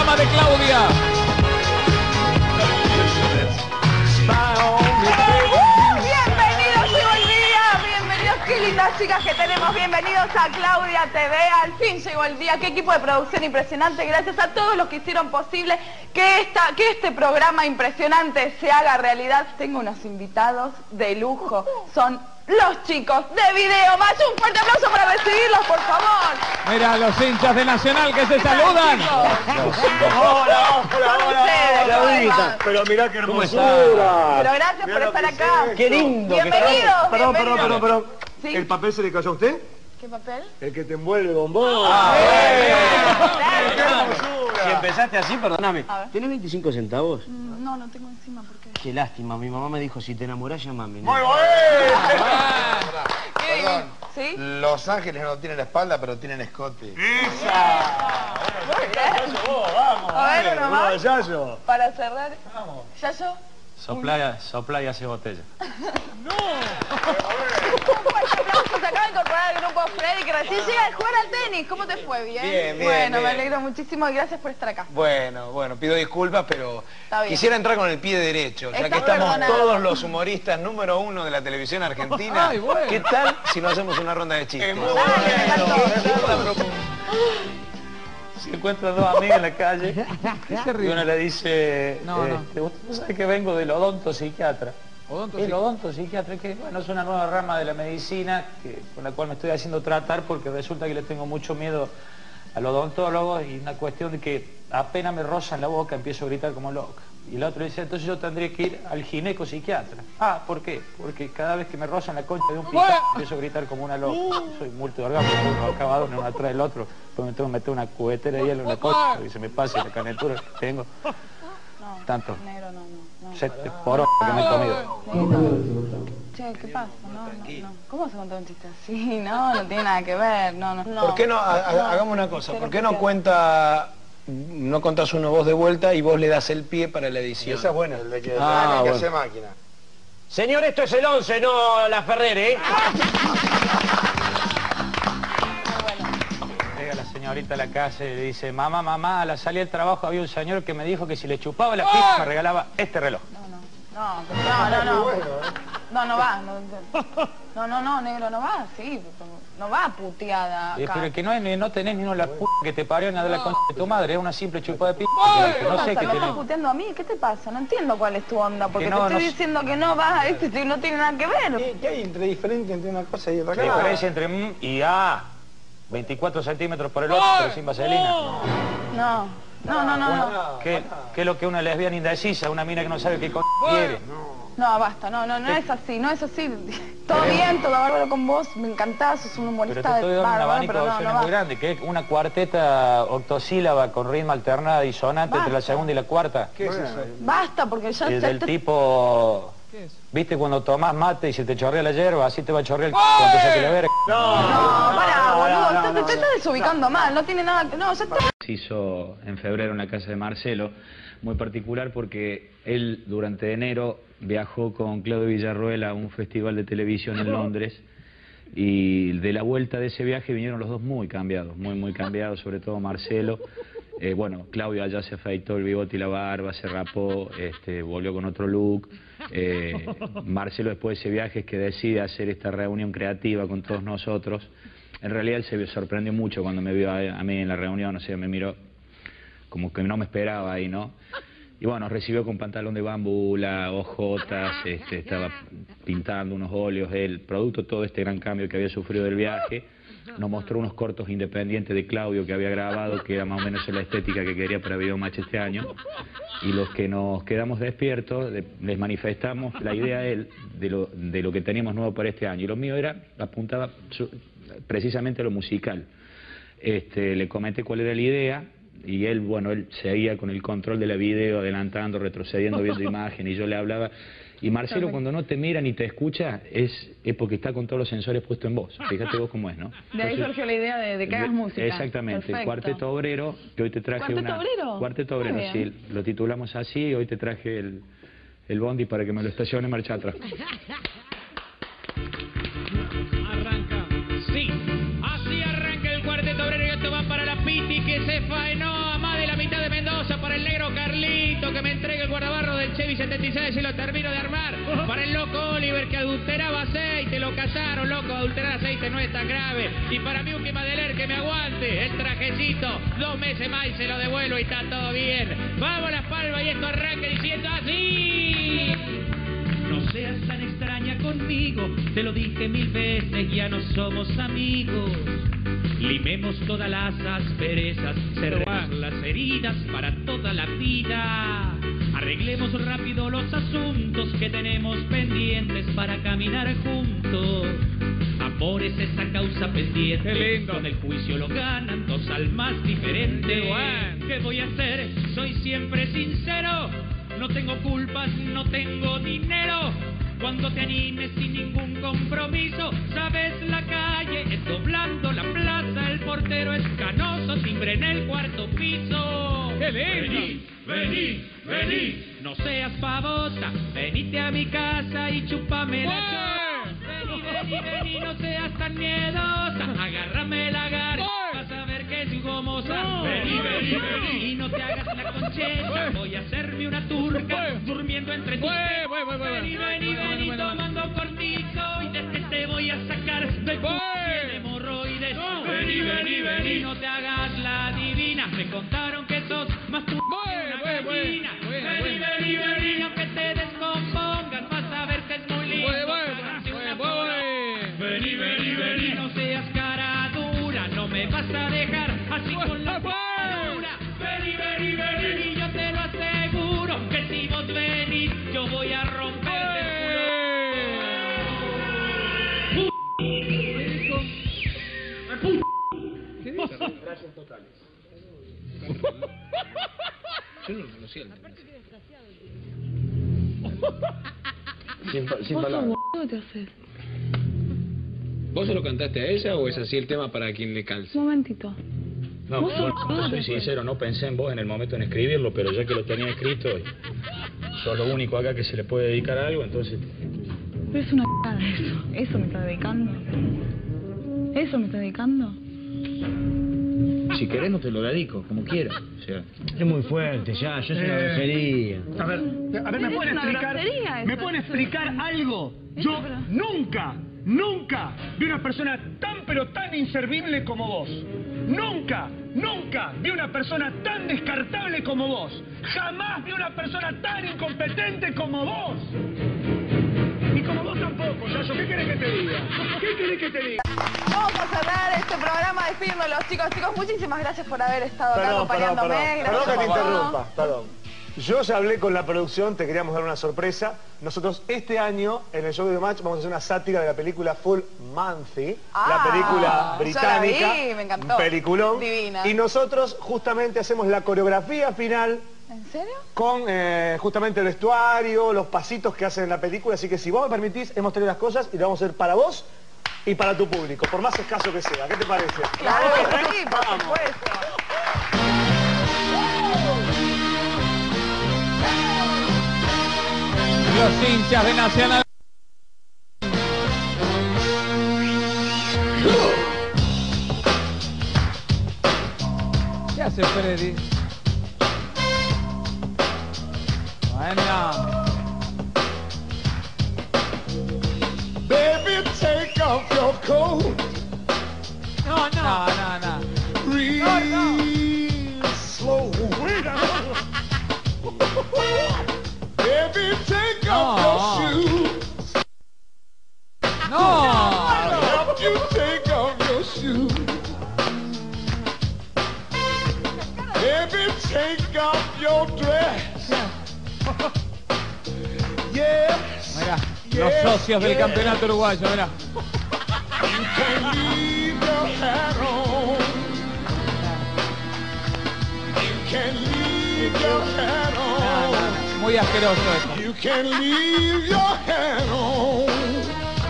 programa de Claudia. Bienvenidos, llegó el día. Bienvenidos, qué lindas chicas que tenemos. Bienvenidos a Claudia TV. Al fin llegó el día. Qué equipo de producción impresionante. Gracias a todos los que hicieron posible que este programa impresionante se haga realidad. Tengo unos invitados de lujo. Son los chicos de Video Match. Un fuerte aplauso para recibirlos, por favor. Mira, los hinchas de Nacional que se saludan. Hola. Claudita, pero mirá qué hermosura. Pero gracias por estar acá. Qué lindo. Bienvenidos. Perdón. ¿Sí? ¿El papel se le cayó a usted? ¿Qué papel? El que te envuelve, bombón. Si empezaste así, perdóname. ¿Tenés 25 centavos? No, no tengo encima, ¿por qué? Qué lástima, mi mamá me dijo, si te enamorás, llamame. Muy bueno. Perdón. ¿Sí? Los Ángeles no tienen espalda, pero tienen escote. Vamos. A ver, uno más. Yayo. Para cerrar. ¿Yayo? Sopla y hace botella. Un fuerte aplauso. Se acaba de incorporar al grupo Freddy, que recién llega de jugar al tenis. ¿Cómo te fue? ¿Bien? Bien. Bueno, me alegro muchísimo y gracias por estar acá. Bueno, pido disculpas, pero Está bien. quisiera entrar con el pie derecho, ya Estás que estamos perdonado. todos los humoristas número 1 de la televisión argentina. Ay, bueno. ¿Qué tal si no hacemos una ronda de chistes? Dale, me encantó. Se encuentran dos amigas en la calle ¿Qué se y ríe? una le dice, No. ¿usted sabe que vengo del odontopsiquiatra? Odonto, El sí. odontopsiquiatra, que bueno, es una nueva rama de la medicina con la cual me estoy haciendo tratar porque resulta que le tengo mucho miedo al odontólogo y una cuestión de que apenas me rozan la boca empiezo a gritar como loca. Y el otro dice, entonces yo tendría que ir al ginecopsiquiatra. Ah, ¿por qué? Porque cada vez que me rozan la concha de un pico empiezo a gritar como una loca. Soy multiorgánico, uno acabado uno atrás del otro. Después me tengo que meter una cubetera de hielo en la concha y se me pasa la calentura que tengo. No, Tanto. negro, no. 7 por que me he comido. Che, ¿qué pasa? No. ¿Cómo se contó un chiste así? No tiene nada que ver. No. ¿Por qué no, hagamos una cosa, ¿por qué no contás uno vos de vuelta y vos le das el pie para la edición? Esa es buena. El de que Ah, que bueno. hace máquina. Señor, esto es el 11, no la Ferrer, ¿eh? Llega la señorita a la casa y le dice, mamá, a la salida del trabajo había un señor que me dijo que si le chupaba la pija me regalaba este reloj. No, negro, no va así. No va puteada acá. Pero que no tenés ni una la p*** que te parió nada de la concha de tu madre, es una simple chupada de pija. ¿Qué No sé pasa? qué ¿Me estás tenés. puteando a mí? ¿Qué te pasa? No entiendo cuál es tu onda, porque Que te no, estoy no- diciendo que no vas a y no tiene nada que ver. ¿Qué hay entre diferente entre una cosa y otra La cosa? diferencia entre m y a, 24 centímetros por el otro, pero sin vaselina. No. ¿Qué es lo que una lesbiana indecisa, una mina que no sabe qué c*** quiere? No, basta, no es así, Todo bien, todo bárbaro con vos, me encantás, sos un Pero te humorista estoy dando un bárbaro, abanico de pero opciones no muy va. grande, que es una cuarteta octosílaba con ritmo alternada y sonante entre la Basta. segunda y la cuarta. ¿Qué es eso? Basta, porque ya Es ya del te... tipo... ¿Qué es? ¿Viste cuando tomás mate y se te chorrea la hierba? Así te va a chorrear el c*** cuando te saque la verga. No, pará, boludo, te estás desubicando mal, no tiene nada que... No, ya está. Se hizo en febrero en la casa de Marcelo, muy particular porque él durante enero viajó con Claudio Villarroel a un festival de televisión en Londres y de la vuelta de ese viaje vinieron los dos muy cambiados, muy cambiados, sobre todo Marcelo. Bueno, Claudio allá se afeitó el bigote y la barba, se rapó, volvió con otro look. Marcelo después de ese viaje es que decide hacer esta reunión creativa con todos nosotros. En realidad él se sorprendió mucho cuando me vio a mí en la reunión, o sea, me miró como que no me esperaba ahí, ¿no? Y bueno, recibió con pantalón de bambula, ojotas, estaba pintando unos óleos, él, producto de todo este gran cambio que había sufrido del viaje. Nos mostró unos cortos independientes de Claudio que había grabado, que era más o menos la estética que quería para Video Match este año. Y los que nos quedamos despiertos, les manifestamos la idea a él de lo que teníamos nuevo para este año. Y lo mío apuntaba precisamente a lo musical. Le comenté cuál era la idea. Y él, bueno, él seguía con el control de la video, adelantando, retrocediendo, viendo imagen, y yo le hablaba. Y Marcelo, cuando no te mira ni te escucha, es porque está con todos los sensores puestos en vos. Fíjate vos cómo es, ¿no? De ahí surgió la idea de que hagas música. Exactamente, Perfecto. el Cuarteto Obrero, que hoy te traje ¿Cuarteto Obrero? Cuarteto Obrero, Muy bien. sí, lo titulamos así, y hoy te traje el bondi para que me lo estacione en marcha atrás. Arranca. Sí. Así arranca el Cuarteto Obrero y esto va para la Piti que se faenó a más de la mitad de Mendoza. 26 y lo termino de armar. Para el loco Oliver que adulteraba aceite, lo callaron, loco, adulterar aceite no es tan grave. Y para mí un Madeler que me aguante, el trajecito, 2 meses más y se lo devuelvo y está todo bien. Vamos Las Palmas y esto arranca diciendo así. No seas tan extraña conmigo, te lo dije 1000 veces, ya no somos amigos. Limemos todas las asperezas, cerremos las heridas para toda la vida. Arreglemos rápido los asuntos que tenemos pendientes para caminar juntos. Amor es esa causa pendiente, con el juicio lo ganan 2 almas diferentes. ¿Qué voy a hacer? Soy siempre sincero, no tengo culpas, no tengo dinero. Cuando te animes sin ningún compromiso, sabes la calle es doblando la plaza, el portero es canoso, timbre en el 4º piso. ¡Qué lindo! Vení, vení, no seas pavota, venite a mi casa y chúpame la chota. Vení, vení, vení, no seas tan miedosa, agárrame la garra, vas a ver que soy gomosa. Vení, vení, vení, y no te hagas la concheta, voy a hacerme una turca, durmiendo entre tus pies. Vení, vení, vení, tomando cortico, y desde te voy a sacar del culo de hemorroides. Vení, vení, vení, no te hagas la divina, me contaron que sos más tu Vení, vení, vení, aunque te descompongas, vas a ver que es muy lindo. Vení, vení, vení, no seas cara dura, no me vas a dejar así con la dura. Vení, vení, vení, y yo te lo aseguro, que si vos venís, yo voy a romperte el culo. ¿Qué dices? Gracias totales. Yo no lo conocía. Sin palabras. te haces? ¿Vos se lo cantaste a ella o es así el tema para quien le calce? Un momentito. No, bueno, te soy sincero, no pensé en vos en el momento en escribirlo, pero ya que lo tenía escrito, sos lo único acá que se le puede dedicar a algo, entonces... Pero es una c***ada eso. ¿Eso me está dedicando? ¿Eso me está dedicando? Si querés no te lo dedico, como quieras. O sea... Es muy fuerte, ya, es una grosería. A ver, ¿me pueden explicar? ¿Me pueden explicar algo? Yo nunca vi una persona tan pero tan inservible como vos. Nunca vi una persona tan descartable como vos. Jamás vi una persona tan incompetente como vos. Y como vos tampoco, Yayo. ¿Qué querés que te diga? ¿Qué querés que te diga? Vamos a cerrar este programa despidiéndolos, chicos. Chicos, muchísimas gracias por haber estado acá acompañándome. Perdón que te interrumpa, perdón. Yo ya hablé con la producción, te queríamos dar una sorpresa. Nosotros este año, en el show de Match, vamos a hacer una sátira de la película Full Monty, la película británica. Yo la vi, me encantó. Un peliculón. Divina. Y nosotros justamente hacemos la coreografía final. ¿En serio? Con justamente el vestuario, los pasitos que hacen en la película. Así que si vos me permitís, hemos traído las cosas y lo vamos a hacer para vos y para tu público, por más escaso que sea. ¿Qué te parece? Claro que sí, por supuesto. Los hinchas de Nacional. ¿Qué hace Freddy? Bueno. Baby, take off your coat. No. Real slow. Baby, take off your shoes. No. Help you take off your shoes. Baby, take off your dress. Yes. Mira, los socios del campeonato uruguayo, mira. You can leave your hat on. You can leave your hat on. Muy asqueroso esto. You can leave your hat on.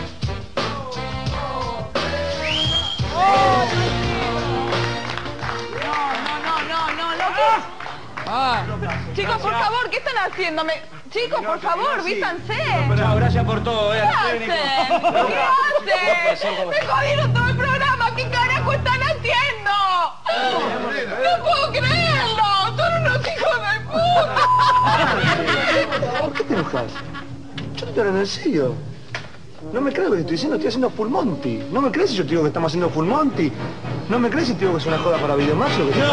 Chicos, por favor, ¿qué están haciendo? Chicos, por favor, vístanse. Pero gracias por todo, ¿Qué hacen? ¿Qué hacen? Me jodieron todo el programa. ¿Qué carajo están haciendo? No puedo creerlo. Son unos hijos de puta. enojas? Yo te estoy hablando en serio. No me crees lo que estoy diciendo, estoy haciendo Full Monty. No me crees si yo te digo que estamos haciendo Full Monty. No me crees si te digo que es una joda para Videomatch lo que te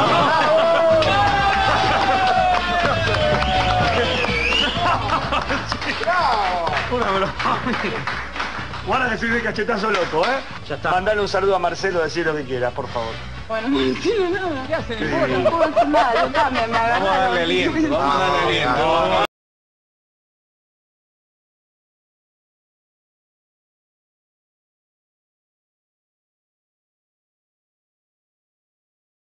Una broma. Guarda que soy de cachetazo loco, ¿eh? Ya está. Mandale un saludo a Marcelo, decir lo que quieras, por favor. Bueno, no entiendo nada. ¿Qué hacen? No puedo decir nada, yo me agarraron. Vamos a darle aliento, vamos a darle aliento.